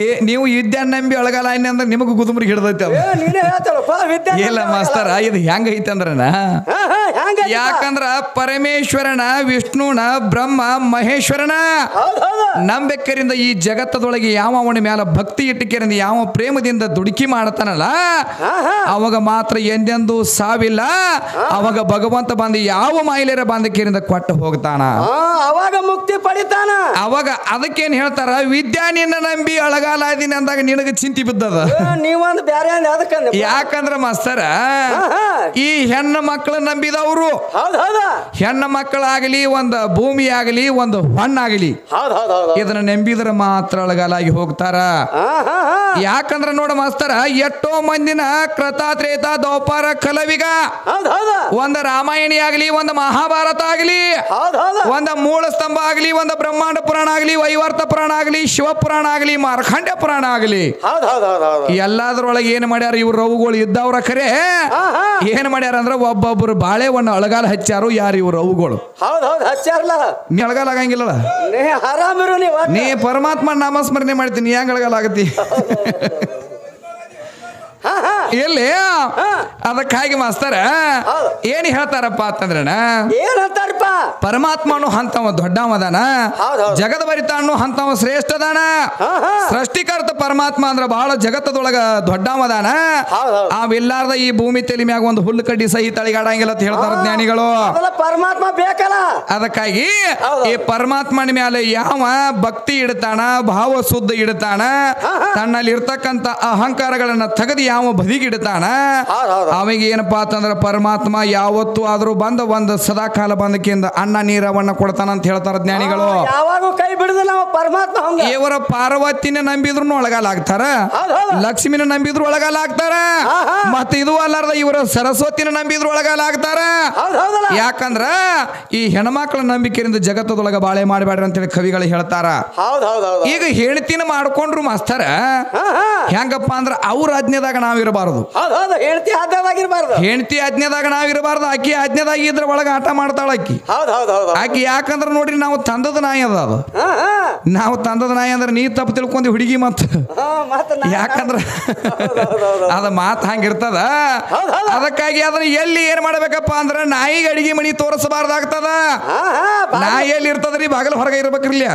ನೀವು ವಿದ್ಯಾ ನಂಬಿ ಅಳಗಾಲ ಅಂದ್ರೆ ನಿಮಗೂ ಗುದುಮ್ರಿಗೆ ಹಿಡ್ದೈತಿ ಇಲ್ಲ ಮಾಸ್ತರ ಇದು ಹೆಂಗ ಐತಿ ಅಂದ್ರನ ಯಾಕಂದ್ರ ಪರಮೇಶ್ವರನ ವಿಷ್ಣುನ ಬ್ರಹ್ಮ ಮಹೇಶ್ವರನ ನಂಬೆಕ್ಕರಿಂದ ಈ ಜಗತ್ತದೊಳಗೆ ಯಾವ ಅವನ ಮ್ಯಾಲ ಭಕ್ತಿ ಇಟ್ಟಕರಿಂದ ಯಾವ ಪ್ರೇಮದಿಂದ ದುಡುಕಿ ಮಾಡ್ತಾನಲ್ಲ ಅವಾಗ ಮಾತ್ರ ಎಂದೆಂದು ಸಾವಿಲ್ಲ ಅವಾಗ ಭಗವಂತ ಬಂದು ಯಾವ ಮಾಯಿಲೆರ ಬಂದಕೇರಿಂದ ಕೊಟ್ಟು ಹೋಗ್ತಾನ ಅವಾಗ ಮುಕ್ತಿ ಪಡಿತಾನ ಅವಾಗ ಅದಕ್ಕೇನ್ ಹೇಳ್ತಾರ ವಿದ್ಯಾ ನಿನ್ನ ನಂಬಿ ಅಳಗಾಲಾದೀನಿ ಅಂದಾಗ ನಿನಗ ಚಿಂತಿ ಬಿದ್ದದ ನೀವೊಂದು ಬ್ಯಾರೆ ಯಾಕಂದ್ರ ಮಾಸ್ತರ ಈ ಹೆಣ್ಣು ಮಕ್ಕಳ ನಂಬಿದವರು ಹೆಣ್ಣು ಮಕ್ಕಳಾಗಲಿ ಒಂದು ಭೂಮಿ ಆಗಲಿ ಒಂದು ಹಣ್ಣಾಗಲಿ ಇದನ್ನ ನಂಬಿದ್ರ ಮಾತ್ರ ಅಳಗಾಲಾಗಿ ಹೋಗ್ತಾರ ಯಾಕಂದ್ರ ನೋಡ ಮಾಸ್ತರ ಎಷ್ಟೋ ಮಂದಿನ ಕೃತಾತ್ರೇತ ದೌಪಾರ ಕಲವಿಗ ಒಂದು ರಾಮಾಯಣಿ ಆಗಲಿ ಒಂದು ಮಹಾಭಾರತ ಆಗಲಿ ಒಂದು ಮೂಲ ಸ್ತಂಭ ಆಗಲಿ ಒಂದು ಬ್ರಹ್ಮಾಂಡ ಪುರಾಣ ಆಗಲಿ ವೈವರ್ತ ಪುರಾಣ ಆಗಲಿ ಶಿವಪುರಾಣ ಆಗಲಿ ಮಾರ್ಖಂಡ್ಯ ಪುರಾಣ ಆಗಲಿ ಎಲ್ಲಾದ್ರೊಳಗೆ ಏನ್ ಮಾಡ್ಯಾರ ಇವ್ರ ರವುಗಳು ಇದ್ದವ್ರ ಖರೆ ಏನ್ ಮಾಡ್ಯಾರ ಅಂದ್ರ ಒಬ್ಬೊಬ್ರು ಬಾಳೆವನ್ನು ಅಳಗಾಲ ಹಚ್ಚಾರು ಯಾರು ಇವ್ರ ರವುಗಳು ನೀ ಅಳಗಾಲ ಆಗಂಗಿಲ್ಲಲ್ಲ ನೀ ಪರಮಾತ್ಮ ನಾಮಸ್ಮರಣೆ ಮಾಡ್ತೀನಿ ಹೆಂಗ್ ಅಳಗಾಲ ಆಗತಿ ಎಲ್ಲಿ ಅದಕ್ಕಾಗಿ ಮಾಸ್ತರ ಏನ್ ಹೇಳ್ತಾರಪ್ಪ ಅಂತಂದ್ರಣ ಪರಮಾತ್ಮನು ಹಂತವ ದೊಡ್ಡವದಾನ ಜಗದ ಬರಿತಾನು ಹಂತವ ಶ್ರೇಷ್ಠದಾನ ಸೃಷ್ಟಿಕರ್ತ ಪರಮಾತ್ಮ ಅಂದ್ರ ಬಹಳ ಜಗತ್ತದೊಳಗ ದೊಡ್ಡವದಾನ ಅವಿಲ್ಲಾರ್ದ ಈ ಭೂಮಿ ತಲೆ ಮ್ಯಾಗ ಒಂದು ಹುಲ್ಲು ಕಡ್ಡಿ ಸಹಿತ ಅಳಿಗಾಡಂಗಿಲ್ಲ ಅಂತ ಹೇಳ್ತಾರ ಜ್ಞಾನಿಗಳು ಪರಮಾತ್ಮ ಬೇಕಲ್ಲ ಅದಕ್ಕಾಗಿ ಈ ಪರಮಾತ್ಮನ ಮೇಲೆ ಯಾವ ಭಕ್ತಿ ಇಡ್ತಾನ ಭಾವ ಶುದ್ಧ ಇಡ್ತಾನ ತನ್ನಲ್ಲಿ ಇರ್ತಕ್ಕಂತ ಅಹಂಕಾರಗಳನ್ನ ತೆಗೆದು ಯಾವ ಬದಿಗಿಡ್ತಾನ ಅವಾಗ ಏನಪ್ಪಾ ಅಂತಂದ್ರ ಪರಮಾತ್ಮ ಯಾವತ್ತು ಆದ್ರೂ ಬಂದ ಒಂದು ಸದಾಕಾಲ ಬಂದಕ್ಕಿಂದ ಅನ್ನ ನೀರವನ್ನ ಕೊಡ್ತಾನ ಅಂತ ಹೇಳ್ತಾರ ಜ್ಞಾನಿಗಳು ಯಾವಾಗೂ ಕೈ ಬಿಡುದಿಲ್ಲ ಪರಮಾತ್ಮ ಇವರ ಪಾರ್ವತಿನ ನಂಬಿದ್ರು ಒಳಗಾಲ ಆಗ್ತಾರ ಲಕ್ಷ್ಮಿನ ನಂಬಿದ್ರು ಒಳಗಾಲ ಆಗ್ತಾರ ಮತ್ತೆ ಇದು ಅಲ್ಲಾರ್ದ ಇವರ ಸರಸ್ವತಿನ ನಂಬಿದ್ರು ಒಳಗಾಲ ಆಗ್ತಾರ ಯಾಕಂದ್ರ ಈ ಹೆಣ್ಮಕ್ಳ ನಂಬಿಕೆಯಿಂದ ಜಗತ್ತದೊಳಗ ಬಾಳೆ ಮಾಡಬೇಡ್ರಿ ಅಂತೇಳಿ ಕವಿಗಳು ಹೇಳ್ತಾರ ಈಗ ಹೆಣ್ತಿನ ಮಾಡ್ಕೊಂಡ್ರು ಮಾಸ್ತರ ಹೆಂಗಪ್ಪ ಅಂದ್ರ ಅವ್ರ ಆಜ್ಞೆದಾಗ ನಾವಿರಬಾರದು ಹೆಂಡತಿ ಆಜ್ಞೆದಾಗ ನಾವಿರಬಾರ್ದು ಆಕಿ ಆಜ್ಞೆದಾಗ ಇದ್ರ ಒಳಗ ಆಟ ಮಾಡ್ತಾಳ ಆಕಿ ಯಾಕಂದ್ರ ನೋಡ್ರಿ ನಾವು ತಂದದ ನಾಯಿ ಅದ ಅದು ನಾವು ತಂದದ ನಾಯಿ ಅಂದ್ರೆ ನೀ ತಪ್ಪು ತಿಳ್ಕೊಂಡಿ ಹುಡುಗಿ ಮತ್ತ ಯಾಕಂದ್ರ ಅದ ಮಾತು ಹಂಗಿರ್ತದ ಅದಕ್ಕಾಗಿ ಅದನ್ನ ಎಲ್ಲಿ ಏನ್ ಮಾಡ್ಬೇಕಪ್ಪ ಅಂದ್ರ ನಾಯಿಗೆ ಅಡಿಗೆ ಮಣಿ ತೋರಿಸಬಾರ್ದಾಗ್ತದ ನಾಯಿ ಎಲ್ಲಿ ಇರ್ತದ್ರಿ ಬಾಗಲ ಹೊರಗೆ ಇರ್ಬೇಕ್ರಿಲ್ಲ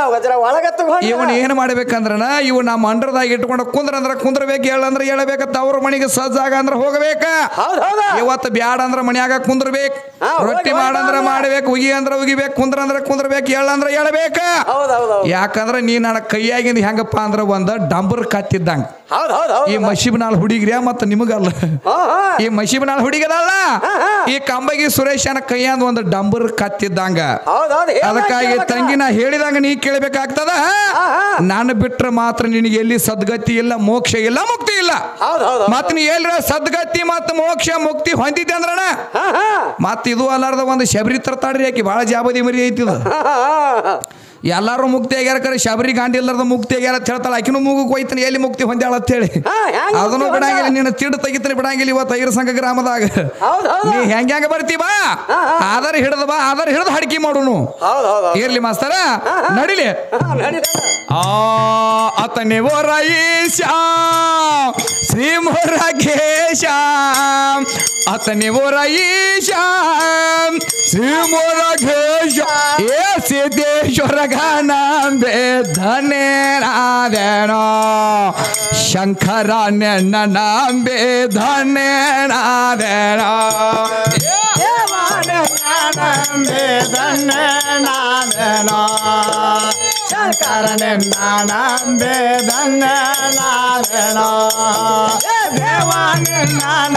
ಇವನ್ ಏನ್ ಮಾಡ್ಬೇಕಂದ್ರನ ಇವ್ ನಮ್ಮ ಅಂಡ್ರದಾಗ ಇಟ್ಕೊಂಡ ಕುಂದ್ರಂದ್ರ ಕುಂದ್ರಬೇಕು ಹೇಳಂದ್ರ ಹೇಳಬೇಕತ್ತ ಅವ್ರ ಮನೆಗೆ ಸಜ್ಜಾಗ ಅಂದ್ರ ಹೋಗಬೇಕ ಇವತ್ತು ಬ್ಯಾಡ ಅಂದ್ರ ಮನ್ಯಾಗ ಕುಂದ್ರಬೇಕು ರೊಟ್ಟಿ ಮಾಡಂದ್ರ ಮಾಡ್ಬೇಕು ಉಗಿ ಅಂದ್ರ ಉಗಿಬೇಕು ಕುಂದ್ರಂದ್ರ ಕುಂದ್ರಬೇಕು ಹೇಳಂದ್ರ ಹೇಳಬೇಕ ಯಾಕಂದ್ರ ನೀ ನನ್ನ ಕೈಯಾಗಿಂದ ಹೆಂಗಪ್ಪ ಅಂದ್ರ ಒಂದ ಡಂಬರ್ ಕತ್ತಿದ್ದಂಗ ಈ ಮಶಿಬ್ನಾಳ್ ಹುಡುಗಿರ ಮತ್ತ ನಿಮಗಲ್ಲ ಈ ಮಶಿಬ್ನಾಳ್ ಹುಡುಗರಲ್ಲ ಈ ಕಂಬಗಿ ಸುರೇಶನ ಕೈಯಂದ ಒಂದು ಡಂಬರ್ ಕತ್ತಿದ್ದಂಗ ಅದಕ್ಕಾಗಿ ತಂಗಿ ನಾ ಹೇಳಿದಂಗ ನೀ ಕೇಳಬೇಕಾಗ್ತದ ನಾನು ಬಿಟ್ರೆ ಮಾತ್ರ ನಿನಗೆ ಎಲ್ಲಿ ಸದ್ಗತಿ ಇಲ್ಲ ಮೋಕ್ಷ ಇಲ್ಲ ಮುಕ್ತಿ ಇಲ್ಲ ಮತ್ ನೀ ಎಲ್ರ ಸದ್ಗತಿ ಮತ್ ಮೋಕ್ಷ ಮುಕ್ತಿ ಹೊಂದಿದ್ದೆ ಅಂದ್ರಣ ಮತ್ ಇದು ಅಲ್ಲಾರ್ದ ಒಂದು ಶಬರಿ ತರ್ತಾಡ್ರಿ ಆಕಿ ಬಹಳ ಜಾಬದಿ ಮರಿ ಐತಿದ ಎಲ್ಲಾರು ಮುಕ್ತಿ ಆಗ್ಯಾರ ಕರೆ ಶಬರಿ ಗಾಂಡಿ ಎಲ್ಲಾರ್ದು ಮುಕ್ತಿ ಆಗ್ಯಾರ ಅಂತ ಹೇಳ್ತಾಳ ಆಕಿನೂ ಮೂಗಕ್ಕೆ ಹೋಯ್ತಾನೆ ಎಲ್ಲಿ ಮುಕ್ತಿ ಹೊಂದ್ಯಾಳ ಅಂತ ಹೇಳಿ ಅದನ್ನು ಬಿಡಂಗಿಲ್ಲ ನೀನು ತಿಡು ತೆಗಿತಾನೆ ಬಿಡಂಗಿಲ್ಲ ಇವತ್ತು ಐರ ಸಂಘ ಗ್ರಾಮದಾಗ ನೀ ಹೆಂಗ ಬರ್ತಿ ಬಾ ಆಧಾರ ಹಿಡ್ದ ಬಾ ಆಧಾರ ಹಿಡ್ದು ಹಡಿಕೆ ಮಾಡೋನು ಇರ್ಲಿ ಮಾಸ್ತರ ನಡಿಲಿ ಅತನೆ ಓರಾಯಿಶ ಶ್ರೀ ಮೊರಗೇಶ ಅತನೆ ಓರಾಯಿಶ ಶ್ರೀ ಮೊರಗೇಶ ಏ ಸಿದ್ದೇಶ್ವರ ಗಾನಂಬೆ ಧನೇನಾದೇನೋ ಶಂಕರ ನಂಬೆ ಧನೇನಾದೇನೋ ನಂಬೆ ಧನೇನಾದೇನೋ ಶಂಕರ ನಂಬೆ ಧನೇನಾದೇನೋ ದೇವಾನ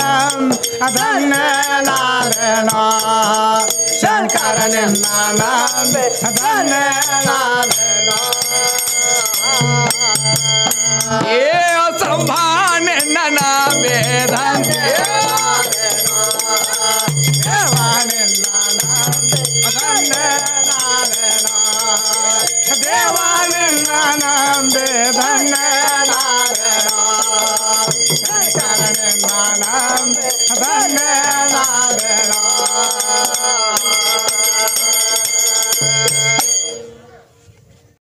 ಧನೇನಾದೇನೋ ಶಂಕರ ನಂಬೆ ಧನೇನಾದೇನೋ ಏ ಅಸಂಭಾನ ನನ್ನ ಬೇಧನ